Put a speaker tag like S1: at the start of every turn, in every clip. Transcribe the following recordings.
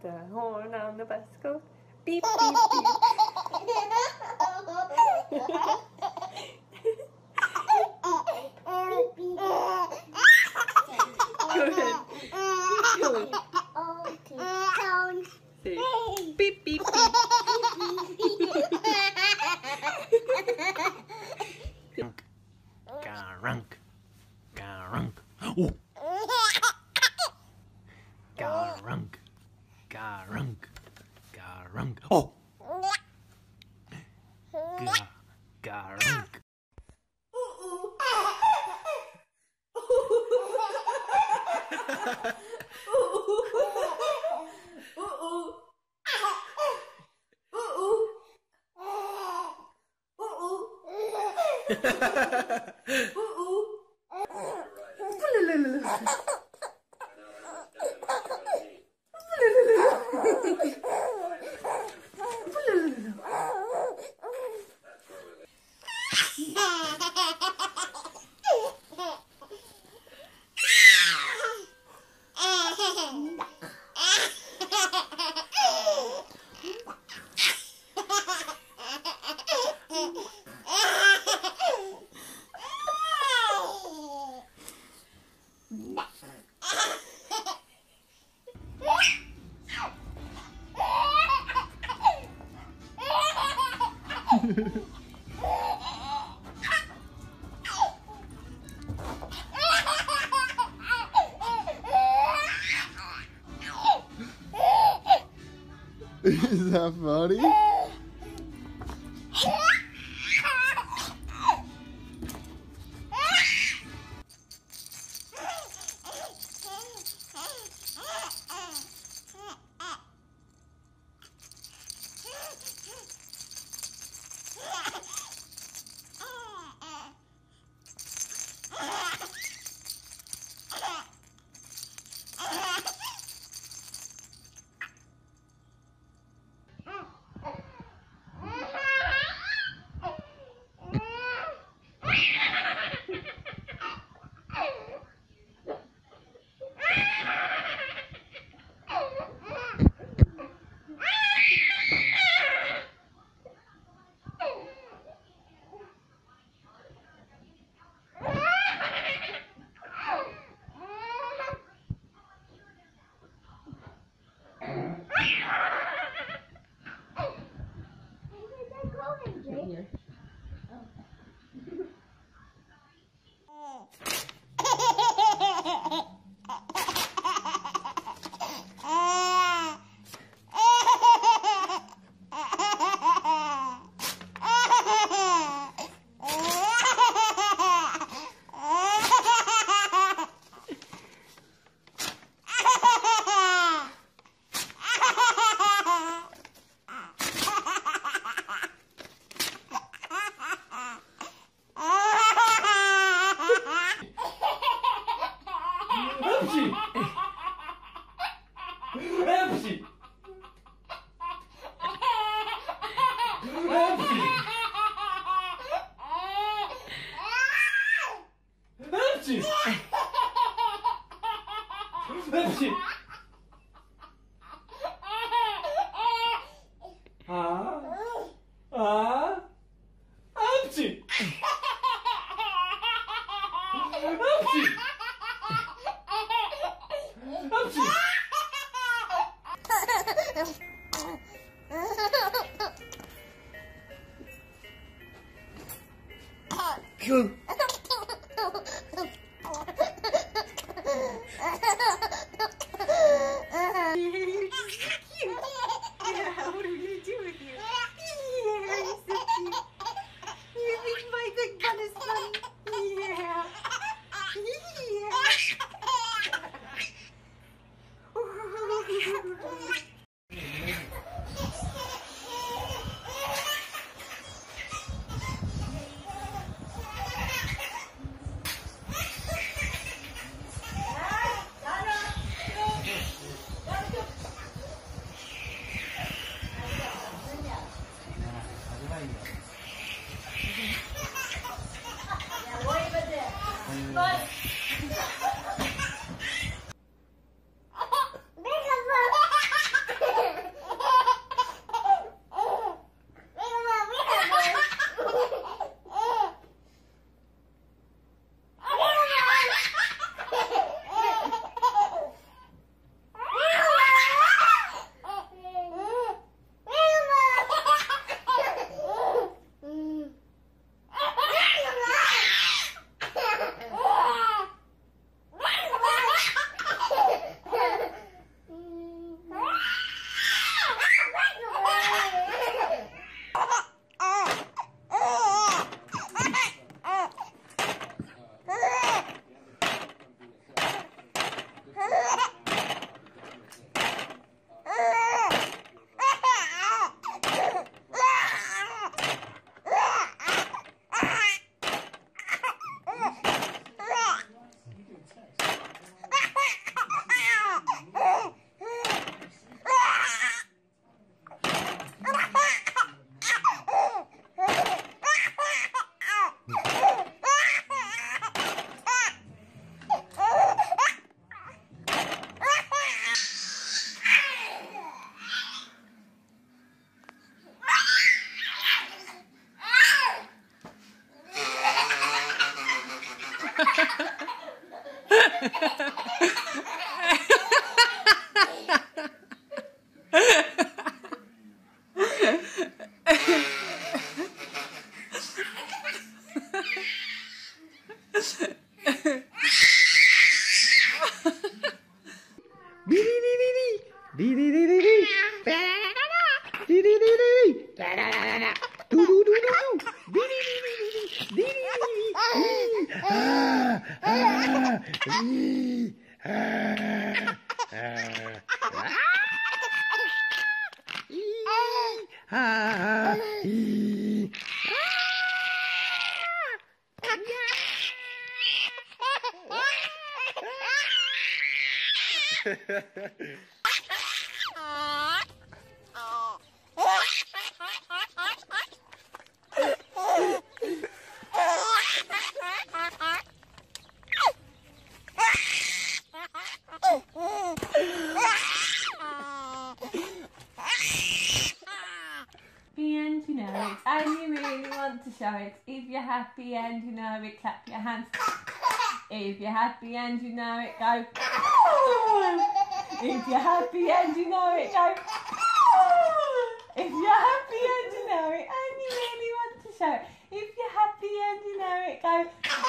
S1: The horn on the bus goes beep, beep, beep. Go ahead. Say beep, beep, beep.
S2: Garunk, garunk, oh. Garunk, garunk, garunk, oh. Garunk.
S3: Is that funny? Good.
S2: Dee dee dee dee dee. Dee dee dee dee. Do do do do do. Dee dee dee dee dee. Dee dee dee dee.
S1: And you know it, and you really want to show it. If you're happy and you know it, clap your hands. If you're happy and you know it, go. If you're happy and you know it, go. If you're happy and you know it, and you really want to show it. If you're happy and you know it, go.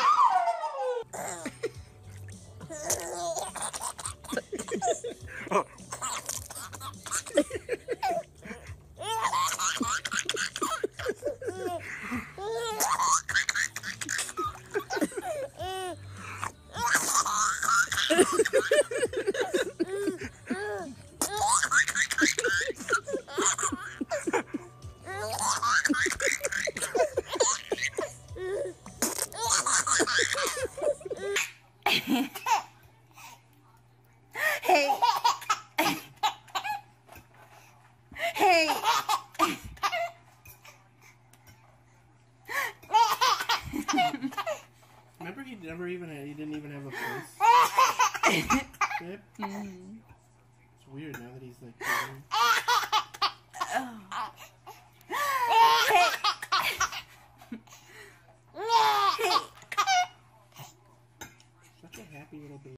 S4: Hey. Hey.
S3: Remember he didn't even have a face? Yep. It's weird now that he's like such a happy little baby.